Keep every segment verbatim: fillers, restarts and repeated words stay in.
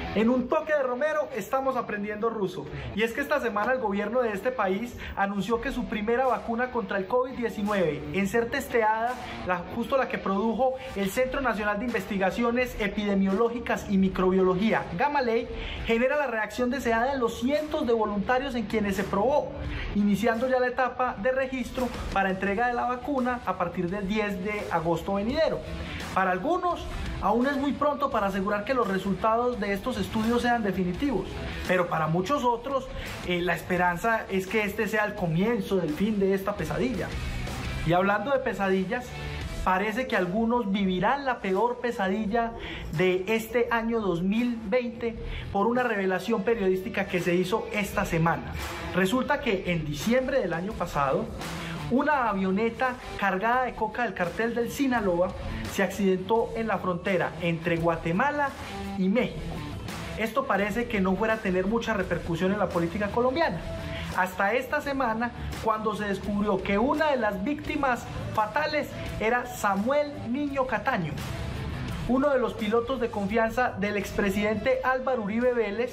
En un toque de Romero estamos aprendiendo ruso. Y es que esta semana el gobierno de este país anunció que su primera vacuna contra el COVID diecinueve en ser testeada, la, justo la que produjo el Centro Nacional de Investigaciones Epidemiológicas y Microbiología, Gamaley, genera la reacción deseada en los cientos de voluntarios en quienes se probó, iniciando ya la etapa de registro para entrega de la vacuna a partir del diez de agosto venidero. Para algunos, aún es muy pronto para asegurar que los resultados de estos estudios sean definitivos, pero para muchos otros eh, la esperanza es que este sea el comienzo del fin de esta pesadilla. Y hablando de pesadillas, parece que algunos vivirán la peor pesadilla de este año dos mil veinte por una revelación periodística que se hizo esta semana. Resulta que en diciembre del año pasado, una avioneta cargada de coca del cartel del Sinaloa se accidentó en la frontera entre Guatemala y México. Esto parece que no fuera a tener mucha repercusión en la política colombiana. Hasta esta semana, cuando se descubrió que una de las víctimas fatales era Samuel Niño Cataño, uno de los pilotos de confianza del expresidente Álvaro Uribe Vélez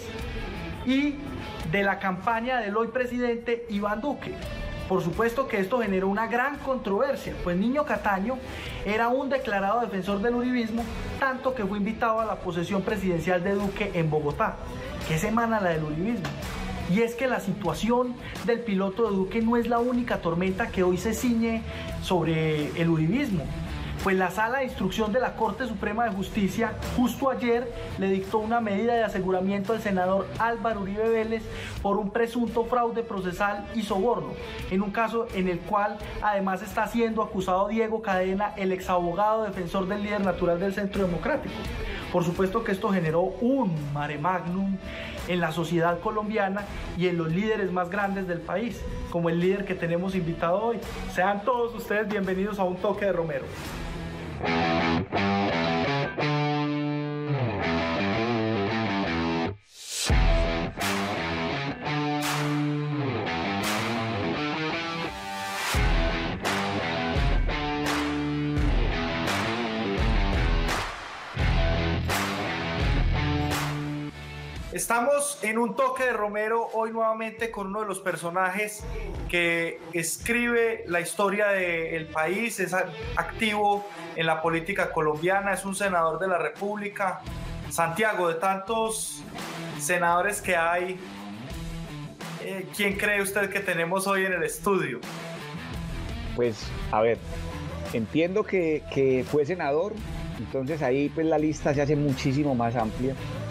y de la campaña del hoy presidente Iván Duque. Por supuesto que esto generó una gran controversia, pues Niño Cataño era un declarado defensor del uribismo, tanto que fue invitado a la posesión presidencial de Duque en Bogotá. ¿Qué semana la del uribismo? Y es que la situación del piloto de Duque no es la única tormenta que hoy se ciñe sobre el uribismo. Pues la Sala de Instrucción de la Corte Suprema de Justicia justo ayer le dictó una medida de aseguramiento al senador Álvaro Uribe Vélez por un presunto fraude procesal y soborno, en un caso en el cual además está siendo acusado Diego Cadena, el exabogado defensor del líder natural del Centro Democrático. Por supuesto que esto generó un mare magnum en la sociedad colombiana y en los líderes más grandes del país, como el líder que tenemos invitado hoy. Sean todos ustedes bienvenidos a Un Toque de Romero. Estamos en Un Toque de Romero hoy nuevamente con uno de los personajes que escribe la historia del país, es activo en la política colombiana, es un senador de la República. Santiago, de tantos senadores que hay, eh, ¿quién cree usted que tenemos hoy en el estudio? Pues, a ver, entiendo que, que fue senador, entonces ahí pues la lista se hace muchísimo más amplia.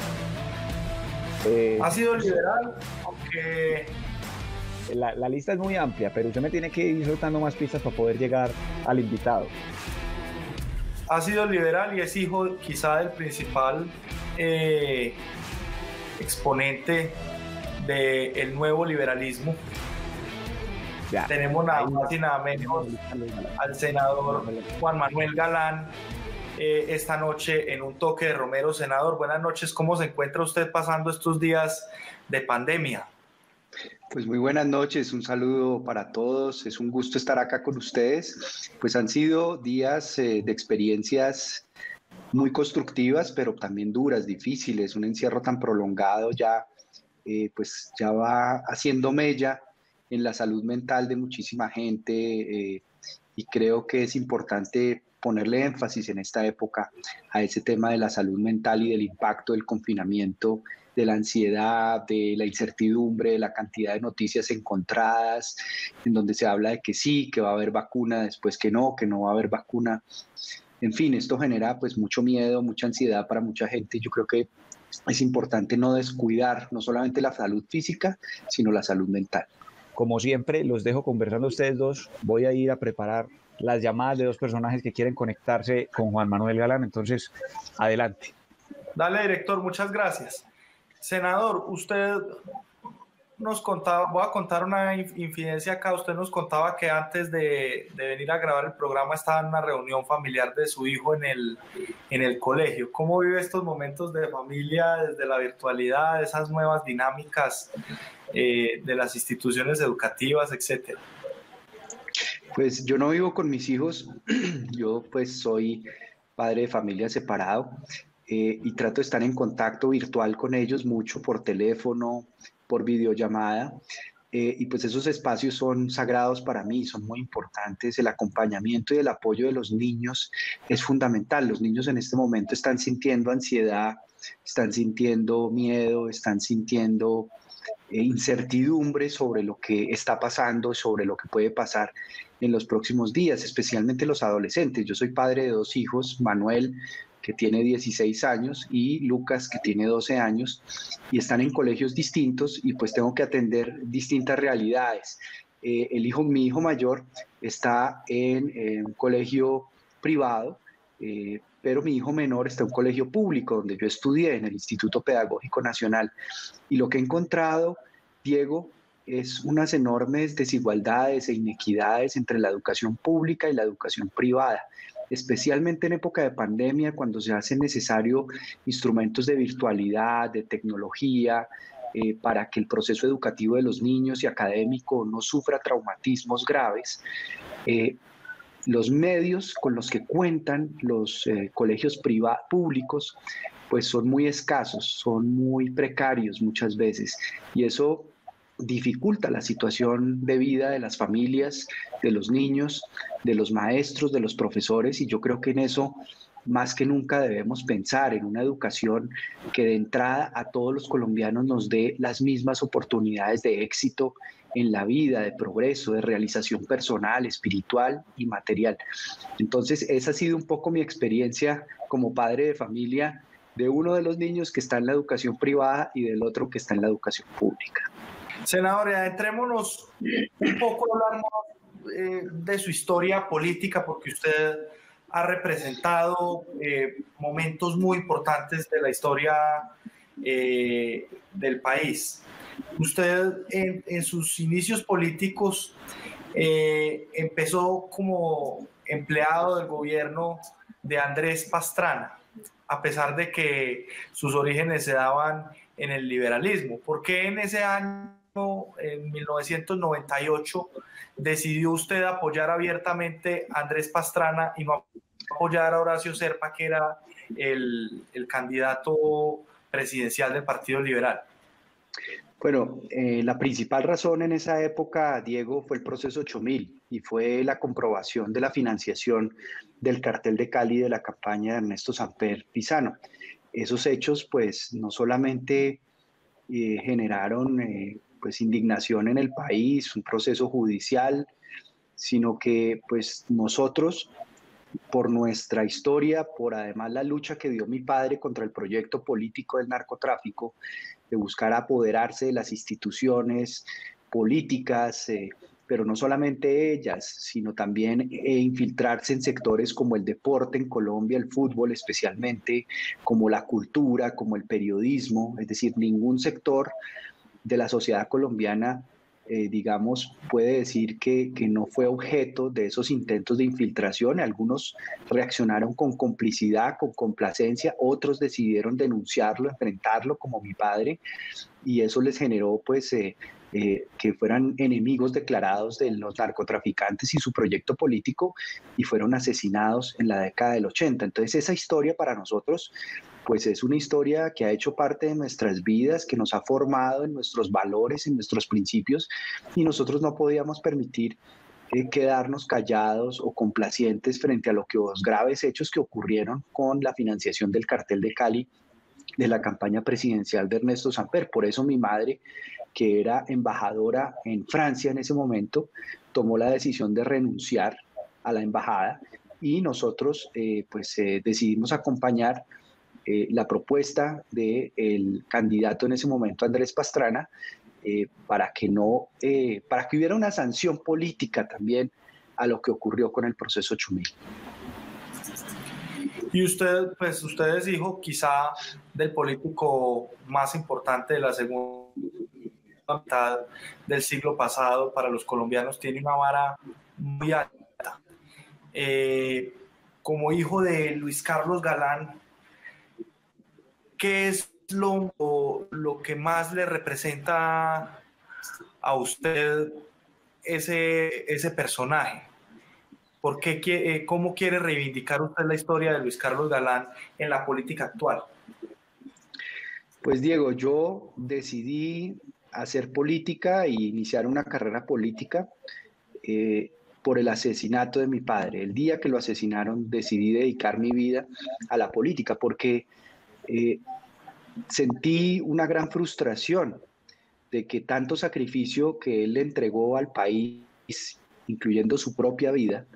Eh, ha sido liberal, aunque... La, la lista es muy amplia, pero usted me tiene que ir soltando más pistas para poder llegar al invitado. Ha sido liberal y es hijo quizá del principal eh, exponente del nuevo liberalismo. Ya. Tenemos nada más y nada menos al senador Juan Manuel Galán eh, esta noche en Un Toque de Romero. Senador, buenas noches. ¿Cómo se encuentra usted pasando estos días de pandemia? Pues muy buenas noches, un saludo para todos, es un gusto estar acá con ustedes. Pues han sido días eh, de experiencias muy constructivas, pero también duras, difíciles. Un encierro tan prolongado ya, eh, pues ya va haciendo mella en la salud mental de muchísima gente eh, y creo que es importante ponerle énfasis en esta época a ese tema de la salud mental y del impacto del confinamiento, de la ansiedad, de la incertidumbre, de la cantidad de noticias encontradas, en donde se habla de que sí, que va a haber vacuna, después que no, que no va a haber vacuna. En fin, esto genera pues mucho miedo, mucha ansiedad para mucha gente. Yo creo que es importante no descuidar no solamente la salud física, sino la salud mental. Como siempre, los dejo conversando ustedes dos. Voy a ir a preparar las llamadas de dos personajes que quieren conectarse con Juan Manuel Galán. Entonces, adelante. Dale, director, muchas gracias. Senador, usted nos contaba, voy a contar una infidencia acá, usted nos contaba que antes de, de venir a grabar el programa estaba en una reunión familiar de su hijo en el, en el colegio. ¿Cómo vive estos momentos de familia desde la virtualidad, esas nuevas dinámicas eh, de las instituciones educativas, etcétera? Pues yo no vivo con mis hijos, yo pues soy padre de familia separado, eh, y trato de estar en contacto virtual con ellos mucho por teléfono, por videollamada. Eh, y pues esos espacios son sagrados para mí, son muy importantes. El acompañamiento y el apoyo de los niños es fundamental. Los niños en este momento están sintiendo ansiedad, están sintiendo miedo, están sintiendo eh, incertidumbre sobre lo que está pasando, sobre lo que puede pasar en los próximos días, especialmente los adolescentes. Yo soy padre de dos hijos, Manuel, que tiene dieciséis años, y Lucas, que tiene doce años, y están en colegios distintos y pues tengo que atender distintas realidades. Eh, el hijo, mi hijo mayor está en, en un colegio privado, eh, pero mi hijo menor está en un colegio público donde yo estudié, en el Instituto Pedagógico Nacional. Y lo que he encontrado, Diego, es unas enormes desigualdades e inequidades entre la educación pública y la educación privada, especialmente en época de pandemia, cuando se hacen necesarios instrumentos de virtualidad, de tecnología, eh, para que el proceso educativo de los niños y académico no sufra traumatismos graves. Eh, los medios con los que cuentan los eh, colegios públicos pues son muy escasos, son muy precarios muchas veces, y eso dificulta la situación de vida de las familias, de los niños, de los maestros, de los profesores, y yo creo que en eso más que nunca debemos pensar en una educación que de entrada a todos los colombianos nos dé las mismas oportunidades de éxito en la vida, de progreso, de realización personal, espiritual y material. Entonces, esa ha sido un poco mi experiencia como padre de familia, de uno de los niños que está en la educación privada y del otro que está en la educación pública. Senador, adentrémonos un poco a hablar eh, de su historia política, porque usted ha representado eh, momentos muy importantes de la historia eh, del país. Usted en, en sus inicios políticos eh, empezó como empleado del gobierno de Andrés Pastrana, a pesar de que sus orígenes se daban en el liberalismo. ¿Por qué en ese año, en mil novecientos noventa y ocho, decidió usted apoyar abiertamente a Andrés Pastrana y no apoyar a Horacio Serpa, que era el, el candidato presidencial del Partido Liberal? Bueno, eh, la principal razón en esa época, Diego, fue el proceso ocho mil y fue la comprobación de la financiación del cartel de Cali de la campaña de Ernesto Samper Pizano. Esos hechos, pues, no solamente eh, generaron eh, pues, indignación en el país, un proceso judicial, sino que, pues, nosotros, por nuestra historia, por además la lucha que dio mi padre contra el proyecto político del narcotráfico, de buscar apoderarse de las instituciones políticas, eh, pero no solamente ellas, sino también eh, infiltrarse en sectores como el deporte en Colombia, el fútbol especialmente, como la cultura, como el periodismo, es decir, ningún sector de la sociedad colombiana, eh, digamos, puede decir que, que no fue objeto de esos intentos de infiltración. Algunos reaccionaron con complicidad, con complacencia, otros decidieron denunciarlo, enfrentarlo, como mi padre, y eso les generó, pues, eh, eh, que fueran enemigos declarados de los narcotraficantes y su proyecto político, y fueron asesinados en la década del ochenta. Entonces, esa historia para nosotros, pues es una historia que ha hecho parte de nuestras vidas, que nos ha formado en nuestros valores, en nuestros principios, y nosotros no podíamos permitir eh, quedarnos callados o complacientes frente a lo que los graves hechos que ocurrieron con la financiación del cartel de Cali de la campaña presidencial de Ernesto Samper. Por eso mi madre, que era embajadora en Francia en ese momento, tomó la decisión de renunciar a la embajada, y nosotros eh, pues eh, decidimos acompañar Eh, la propuesta del candidato en ese momento, Andrés Pastrana, eh, para que no, eh, para que hubiera una sanción política también a lo que ocurrió con el proceso ocho mil. Y usted, pues usted es hijo quizá del político más importante de la segunda mitad del siglo pasado para los colombianos, tiene una vara muy alta. Eh, como hijo de Luis Carlos Galán, ¿qué es lo, lo que más le representa a usted ese, ese personaje? ¿Por qué, eh, ¿Cómo quiere reivindicar usted la historia de Luis Carlos Galán en la política actual? Pues Diego, yo decidí hacer política e iniciar una carrera política eh, por el asesinato de mi padre. El día que lo asesinaron decidí dedicar mi vida a la política porque eh, sentí una gran frustración de que tanto sacrificio que él le entregó al país, incluyendo su propia vida,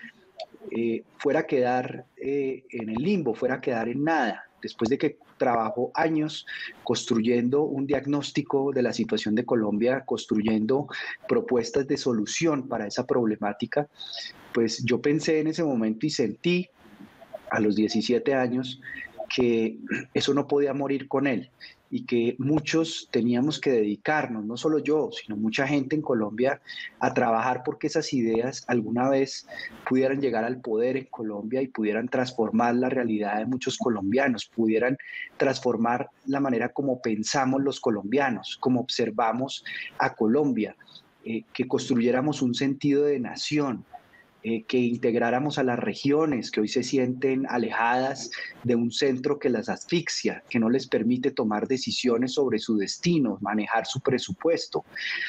eh, fuera a quedar eh, en el limbo, fuera a quedar en nada. Después de que trabajó años construyendo un diagnóstico de la situación de Colombia, construyendo propuestas de solución para esa problemática, pues yo pensé en ese momento y sentí a los diecisiete años que eso no podía morir con él y que muchos teníamos que dedicarnos, no solo yo, sino mucha gente en Colombia, a trabajar porque esas ideas alguna vez pudieran llegar al poder en Colombia y pudieran transformar la realidad de muchos colombianos, pudieran transformar la manera como pensamos los colombianos, como observamos a Colombia, eh, que construyéramos un sentido de nación, Eh, que integráramos a las regiones que hoy se sienten alejadas de un centro que las asfixia, que no les permite tomar decisiones sobre su destino, manejar su presupuesto.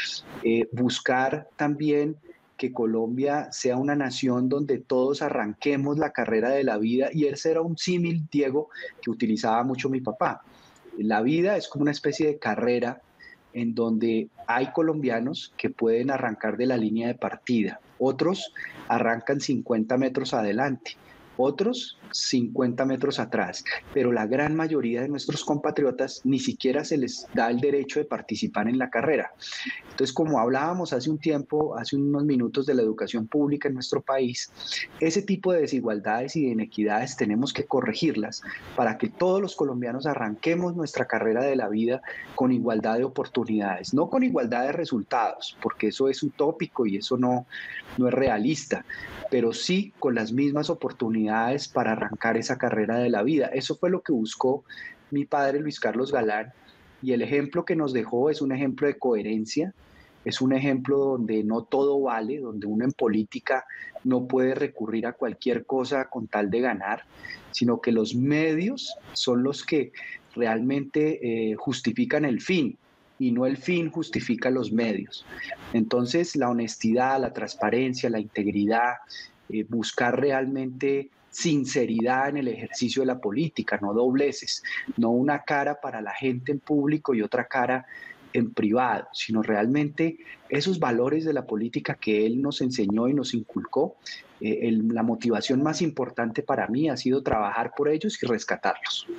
Eh, buscar también que Colombia sea una nación donde todos arranquemos la carrera de la vida, y ese era un símil, Diego, que utilizaba mucho mi papá. La vida es como una especie de carrera en donde hay colombianos que pueden arrancar de la línea de partida, otros arrancan cincuenta metros adelante, otros cincuenta metros atrás, pero la gran mayoría de nuestros compatriotas ni siquiera se les da el derecho de participar en la carrera. Entonces, como hablábamos hace un tiempo, hace unos minutos de la educación pública en nuestro país, ese tipo de desigualdades y de inequidades tenemos que corregirlas para que todos los colombianos arranquemos nuestra carrera de la vida con igualdad de oportunidades, no con igualdad de resultados, porque eso es utópico y eso no, no es realista, pero sí con las mismas oportunidades para arrancar esa carrera de la vida. Eso fue lo que buscó mi padre Luis Carlos Galán, y el ejemplo que nos dejó es un ejemplo de coherencia, es un ejemplo donde no todo vale, donde uno en política no puede recurrir a cualquier cosa con tal de ganar, sino que los medios son los que realmente eh, justifican el fin, y no el fin justifica los medios. Entonces, la honestidad, la transparencia, la integridad, eh, buscar realmente sinceridad en el ejercicio de la política, no dobleces, no una cara para la gente en público y otra cara en privado, sino realmente esos valores de la política que él nos enseñó y nos inculcó. Eh, el, la motivación más importante para mí ha sido trabajar por ellos y rescatarlos.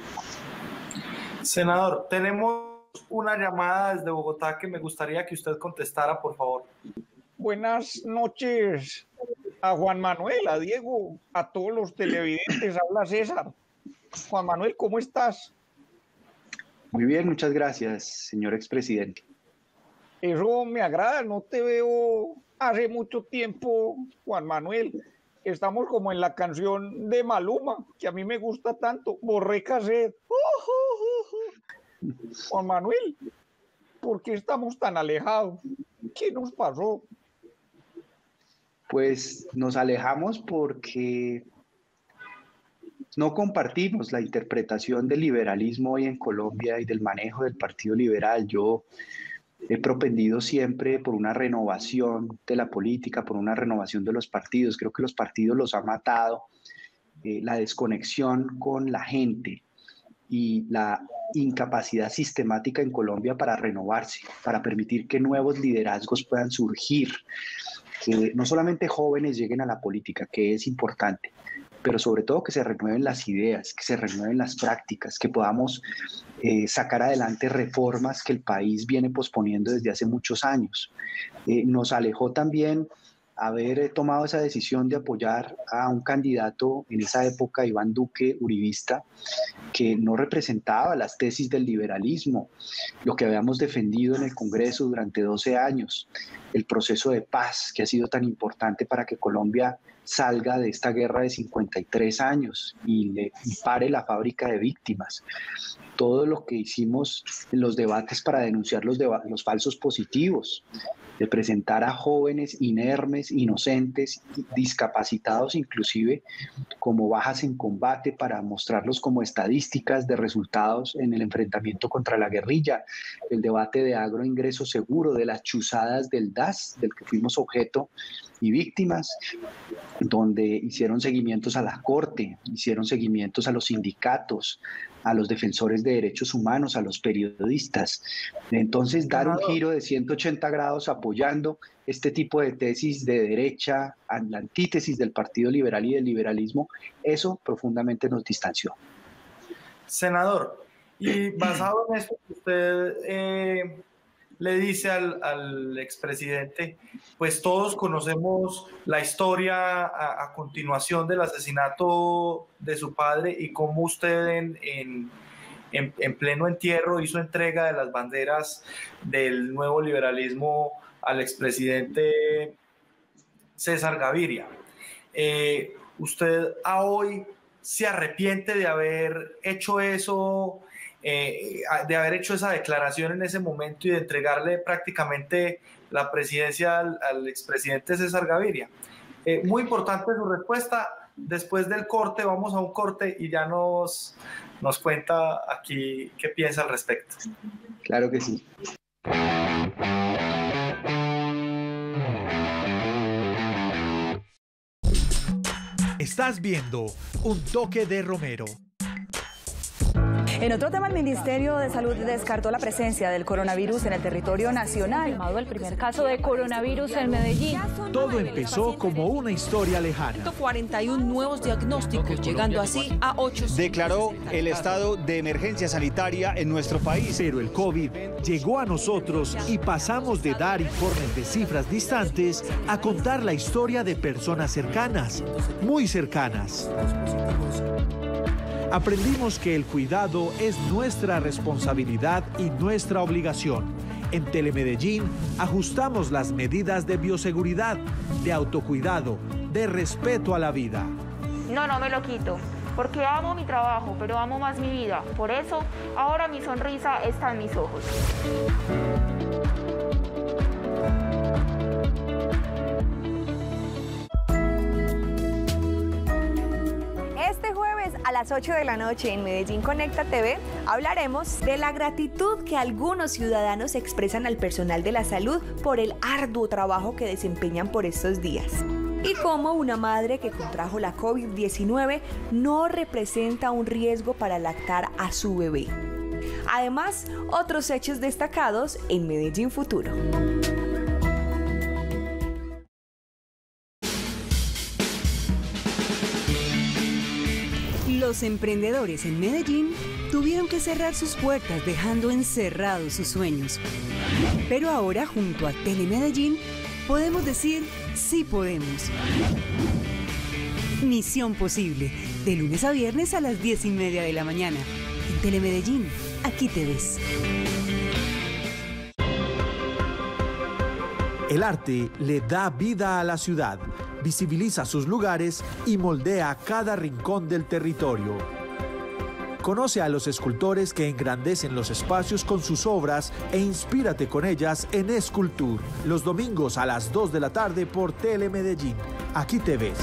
Senador, tenemos una llamada desde Bogotá que me gustaría que usted contestara, por favor. Buenas noches a Juan Manuel, a Diego, a todos los televidentes. Habla César. Juan Manuel, ¿cómo estás? Muy bien, muchas gracias, señor expresidente. Eso me agrada, no te veo hace mucho tiempo, Juan Manuel. Estamos como en la canción de Maluma, que a mí me gusta tanto, Borré Cassette. Juan Manuel, ¿por qué estamos tan alejados? ¿Qué nos pasó? Pues nos alejamos porque no compartimos la interpretación del liberalismo hoy en Colombia y del manejo del Partido Liberal. Yo he propendido siempre por una renovación de la política, por una renovación de los partidos. Creo que los partidos los ha matado eh, la desconexión con la gente y la incapacidad sistemática en Colombia para renovarse, para permitir que nuevos liderazgos puedan surgir, que no solamente jóvenes lleguen a la política, que es importante, pero sobre todo que se renueven las ideas, que se renueven las prácticas, que podamos eh, sacar adelante reformas que el país viene posponiendo desde hace muchos años. Eh, nos alejó también haber tomado esa decisión de apoyar a un candidato en esa época, Iván Duque, uribista, que no representaba las tesis del liberalismo, lo que habíamos defendido en el Congreso durante doce años, el proceso de paz que ha sido tan importante para que Colombia salga de esta guerra de cincuenta y tres años y, le, y pare la fábrica de víctimas. Todo lo que hicimos en los debates para denunciar los, deba los falsos positivos, de presentar a jóvenes inermes, inocentes, discapacitados inclusive, como bajas en combate para mostrarlos como estadísticas de resultados en el enfrentamiento contra la guerrilla, el debate de agroingreso seguro, de las chuzadas del D A S, del que fuimos objeto y víctimas, donde hicieron seguimientos a la Corte, hicieron seguimientos a los sindicatos, a los defensores de derechos humanos, a los periodistas. Entonces, dar un giro de ciento ochenta grados apoyando este tipo de tesis de derecha, la antítesis del Partido Liberal y del liberalismo, eso profundamente nos distanció. Senador, y basado en esto que usted eh, le dice al, al expresidente, pues todos conocemos la historia a, a continuación del asesinato de su padre y cómo usted en, en, en, en pleno entierro hizo entrega de las banderas del nuevo liberalismo al expresidente César Gaviria. Eh, ¿Usted a hoy se arrepiente de haber hecho eso? Eh, de haber hecho esa declaración en ese momento y de entregarle prácticamente la presidencia al, al expresidente César Gaviria. Eh, muy importante su respuesta. Después del corte, vamos a un corte y ya nos, nos cuenta aquí qué piensa al respecto. Claro que sí. Estás viendo Un Toque de Romero. En otro tema, el Ministerio de Salud descartó la presencia del coronavirus en el territorio nacional. El primer caso de coronavirus en Medellín. Todo empezó como una historia lejana. ciento cuarenta y uno nuevos diagnósticos, llegando así a ocho. Declaró el estado de emergencia sanitaria en nuestro país. Pero el COVID llegó a nosotros y pasamos de dar informes de cifras distantes a contar la historia de personas cercanas, muy cercanas. Aprendimos que el cuidado es nuestra responsabilidad y nuestra obligación. En Telemedellín ajustamos las medidas de bioseguridad, de autocuidado, de respeto a la vida. No, no me lo quito, porque amo mi trabajo, pero amo más mi vida. Por eso, ahora mi sonrisa está en mis ojos. Este jueves a las ocho de la noche en Medellín Conecta T V hablaremos de la gratitud que algunos ciudadanos expresan al personal de la salud por el arduo trabajo que desempeñan por estos días. Y cómo una madre que contrajo la COVID diecinueve no representa un riesgo para lactar a su bebé. Además, otros hechos destacados en Medellín Futuro. Los emprendedores en Medellín tuvieron que cerrar sus puertas dejando encerrados sus sueños. Pero ahora, junto a Telemedellín, podemos decir sí podemos. Misión Posible, de lunes a viernes a las diez y media de la mañana. En Telemedellín, aquí te ves. El arte le da vida a la ciudad, visibiliza sus lugares y moldea cada rincón del territorio. Conoce a los escultores que engrandecen los espacios con sus obras e inspírate con ellas en Escultur, los domingos a las dos de la tarde por Telemedellín. Aquí te ves.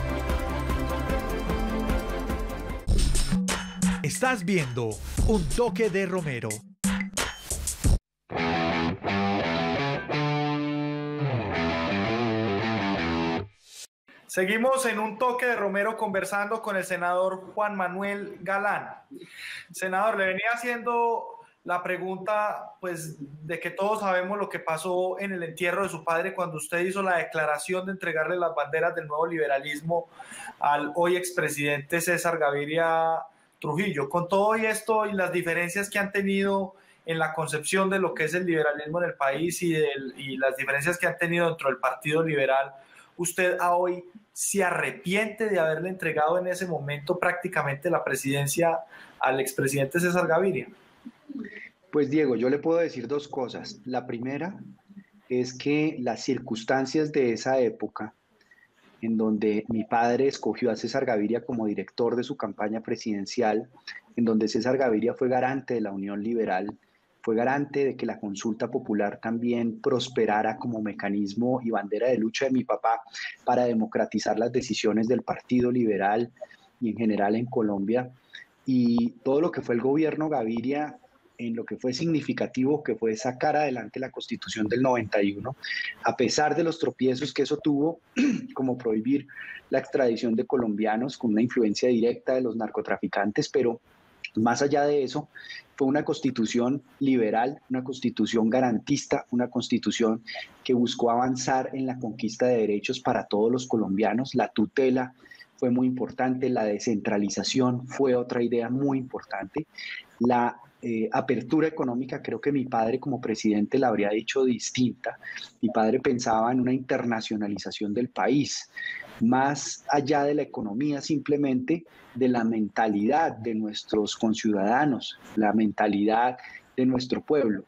Estás viendo Un Toque de Romero. Seguimos en Un Toque de Romero conversando con el senador Juan Manuel Galán. Senador, le venía haciendo la pregunta, pues, de que todos sabemos lo que pasó en el entierro de su padre cuando usted hizo la declaración de entregarle las banderas del nuevo liberalismo al hoy expresidente César Gaviria Trujillo. Con todo y esto y las diferencias que han tenido en la concepción de lo que es el liberalismo en el país y, del, y las diferencias que han tenido dentro del Partido Liberal, ¿usted a hoy se arrepiente de haberle entregado en ese momento prácticamente la presidencia al expresidente César Gaviria? Pues Diego, yo le puedo decir dos cosas. La primera es que las circunstancias de esa época, en donde mi padre escogió a César Gaviria como director de su campaña presidencial, en donde César Gaviria fue garante de la Unión Liberal, fue garante de que la consulta popular también prosperara como mecanismo y bandera de lucha de mi papá para democratizar las decisiones del Partido Liberal y en general en Colombia. Y todo lo que fue el gobierno Gaviria, en lo que fue significativo, que fue sacar adelante la Constitución del noventa y uno, a pesar de los tropiezos que eso tuvo, como prohibir la extradición de colombianos con una influencia directa de los narcotraficantes, pero más allá de eso, fue una constitución liberal, una constitución garantista, una constitución que buscó avanzar en la conquista de derechos para todos los colombianos. La tutela fue muy importante, la descentralización fue otra idea muy importante, la eh, apertura económica, creo que mi padre como presidente la habría dicho distinta. Mi padre pensaba en una internacionalización del país, más allá de la economía, simplemente de la mentalidad de nuestros conciudadanos, la mentalidad de nuestro pueblo.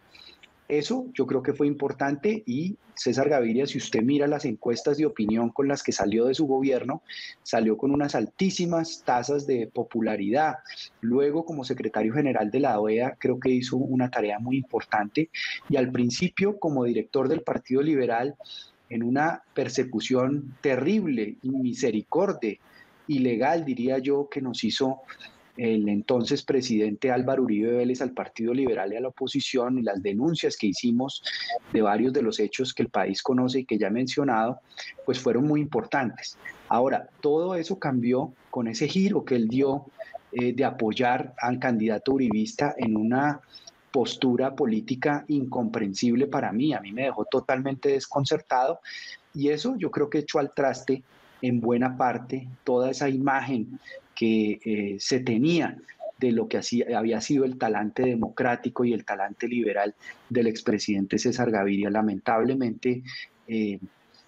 Eso yo creo que fue importante y César Gaviria, si usted mira las encuestas de opinión con las que salió de su gobierno, salió con unas altísimas tasas de popularidad. Luego, como secretario general de la O E A, creo que hizo una tarea muy importante y al principio, como director del Partido Liberal, en una persecución terrible, misericordia, ilegal, diría yo, que nos hizo el entonces presidente Álvaro Uribe Vélez al Partido Liberal y a la oposición, y las denuncias que hicimos de varios de los hechos que el país conoce y que ya he mencionado, pues fueron muy importantes. Ahora, todo eso cambió con ese giro que él dio eh, de apoyar al candidato uribista en una postura política incomprensible para mí. A mí me dejó totalmente desconcertado y eso yo creo que echó al traste en buena parte toda esa imagen que eh, se tenía de lo que así, había sido el talante democrático y el talante liberal del expresidente César Gaviria. Lamentablemente, eh,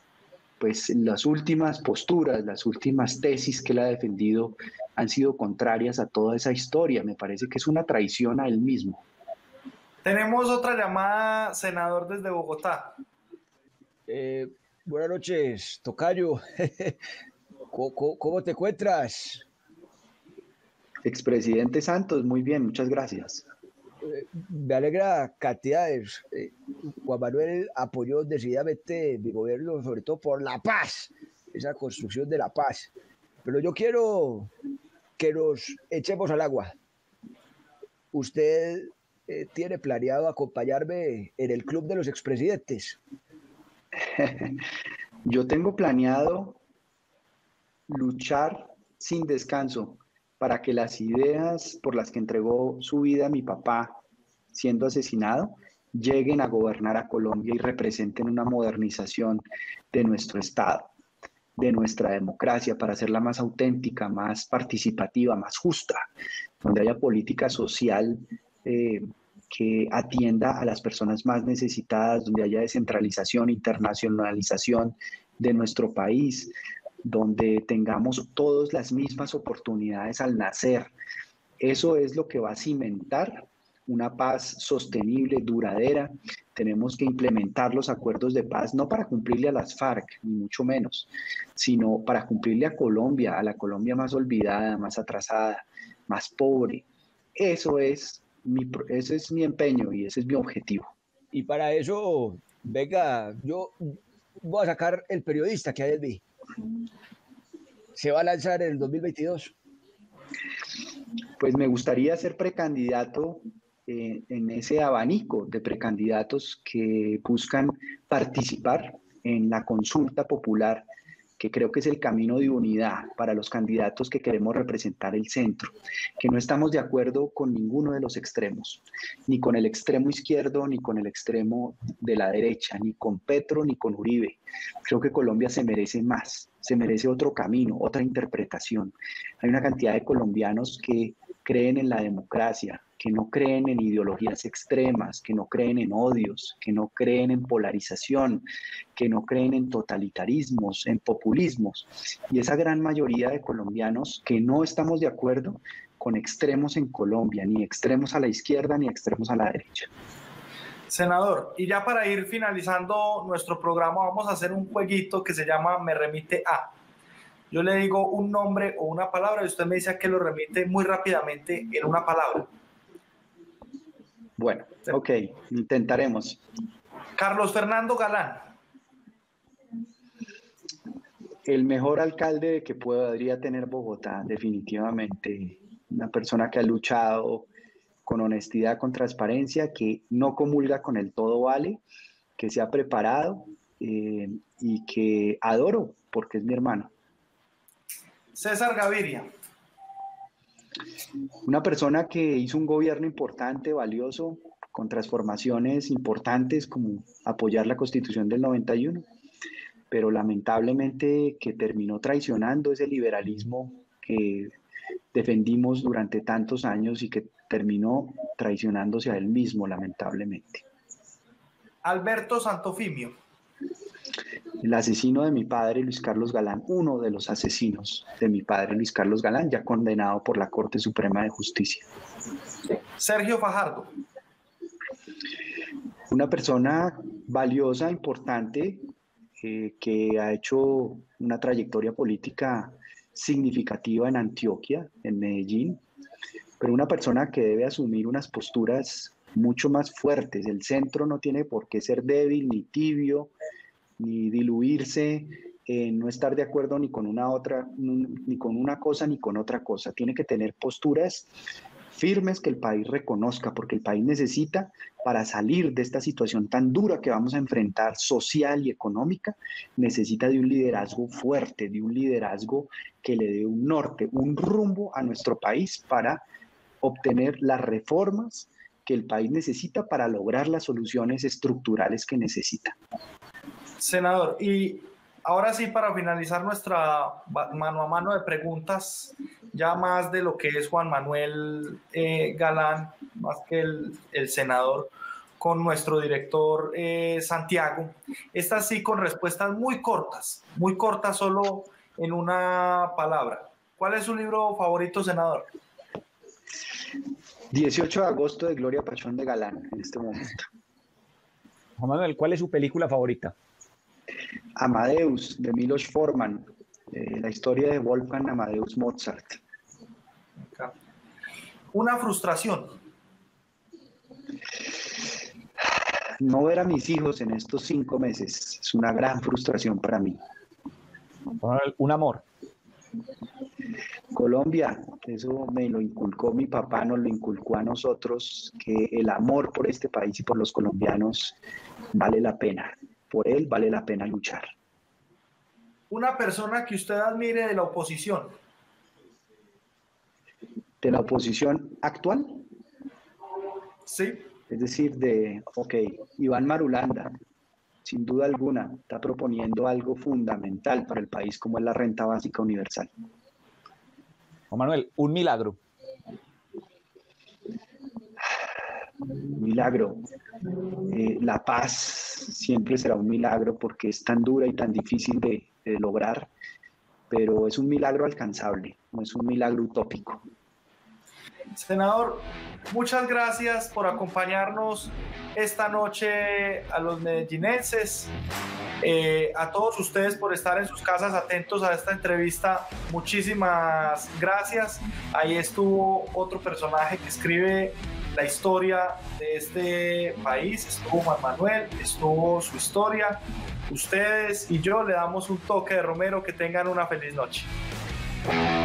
pues las últimas posturas, las últimas tesis que él ha defendido han sido contrarias a toda esa historia. Me parece que es una traición a él mismo. Tenemos otra llamada, senador, desde Bogotá. Eh, buenas noches, tocayo. ¿Cómo, ¿Cómo te encuentras? Expresidente Santos, muy bien, muchas gracias. Eh, me alegra cantidades. Eh, Juan Manuel apoyó decididamente mi gobierno, sobre todo por la paz, esa construcción de la paz. Pero yo quiero que nos echemos al agua. Usted eh, tiene planeado acompañarme en el club de los expresidentes. Yo tengo planeado luchar sin descanso para que las ideas por las que entregó su vida mi papá siendo asesinado lleguen a gobernar a Colombia y representen una modernización de nuestro Estado, de nuestra democracia, para hacerla más auténtica, más participativa, más justa, donde haya política social eh, que atienda a las personas más necesitadas, donde haya descentralización, internacionalización de nuestro país, donde tengamos todos las mismas oportunidades al nacer. Eso es lo que va a cimentar una paz sostenible, duradera. Tenemos que implementar los acuerdos de paz, no para cumplirle a las FARC, ni mucho menos, sino para cumplirle a Colombia, a la Colombia más olvidada, más atrasada, más pobre. Eso es mi, ese es mi empeño y ese es mi objetivo. Y para eso, venga, yo voy a sacar El Periodista que hay en mí. ¿Se va a lanzar en el dos mil veintidós? Pues me gustaría ser precandidato eh, en ese abanico de precandidatos que buscan participar en la consulta popular, que creo que es el camino de unidad para los candidatos que queremos representar el centro, que no estamos de acuerdo con ninguno de los extremos, ni con el extremo izquierdo, ni con el extremo de la derecha, ni con Petro, ni con Uribe. Creo que Colombia se merece más, se merece otro camino, otra interpretación. Hay una cantidad de colombianos que creen en la democracia, que no creen en ideologías extremas, que no creen en odios, que no creen en polarización, que no creen en totalitarismos, en populismos. Y esa gran mayoría de colombianos que no estamos de acuerdo con extremos en Colombia, ni extremos a la izquierda, ni extremos a la derecha. Senador, y ya para ir finalizando nuestro programa, vamos a hacer un jueguito que se llama Me Remite A. Yo le digo un nombre o una palabra y usted me dice a qué lo remite muy rápidamente en una palabra. Bueno, ok, intentaremos. Carlos Fernando Galán. El mejor alcalde que podría tener Bogotá, definitivamente. Una persona que ha luchado con honestidad, con transparencia, que no comulga con el todo vale, que se ha preparado eh, y que adoro porque es mi hermano. César Gaviria. Una persona que hizo un gobierno importante, valioso, con transformaciones importantes como apoyar la Constitución del noventa y uno, pero lamentablemente que terminó traicionando ese liberalismo que defendimos durante tantos años y que terminó traicionándose a él mismo, lamentablemente. Alberto Santofimio. El asesino de mi padre, Luis Carlos Galán, uno de los asesinos de mi padre, Luis Carlos Galán, ya condenado por la Corte Suprema de Justicia. Sergio Fajardo. Una persona valiosa, importante, eh, que ha hecho una trayectoria política significativa en Antioquia, en Medellín, pero una persona que debe asumir unas posturas mucho más fuertes. El centro no tiene por qué ser débil, ni tibio, ni diluirse, eh, no estar de acuerdo ni con una otra, ni con una cosa ni con otra cosa. Tiene que tener posturas firmes que el país reconozca, porque el país necesita, para salir de esta situación tan dura que vamos a enfrentar, social y económica, necesita de un liderazgo fuerte, de un liderazgo que le dé un norte, un rumbo a nuestro país para obtener las reformas que el país necesita para lograr las soluciones estructurales que necesita. Senador, y ahora sí, para finalizar nuestra mano a mano de preguntas, ya más de lo que es Juan Manuel eh, Galán, más que el, el senador, con nuestro director eh, Santiago, estas sí con respuestas muy cortas, muy cortas, solo en una palabra. ¿Cuál es su libro favorito, senador? dieciocho de agosto de Gloria Pachón de Galán, en este momento. Juan Manuel, ¿cuál es su película favorita? Amadeus, de Milos Forman, eh, la historia de Wolfgang Amadeus Mozart. Una frustración. No ver a mis hijos en estos cinco meses es una gran frustración para mí. Un amor. Colombia, eso me lo inculcó mi papá, nos lo inculcó a nosotros, que el amor por este país y por los colombianos vale la pena. Por él vale la pena luchar. Una persona que usted admire de la oposición. ¿De la oposición actual? Sí. Es decir, de, ok, Iván Marulanda, sin duda alguna, está proponiendo algo fundamental para el país, como es la renta básica universal. Juan Manuel, un milagro. Milagro. Eh, la paz siempre será un milagro porque es tan dura y tan difícil de, de lograr, pero es un milagro alcanzable, no es un milagro utópico. Senador, muchas gracias por acompañarnos esta noche a los medellinenses, eh, a todos ustedes por estar en sus casas atentos a esta entrevista. Muchísimas gracias. Ahí estuvo otro personaje que escribe la historia de este país, estuvo Juan Manuel, estuvo su historia. Ustedes y yo le damos un toque de Romero. Que tengan una feliz noche.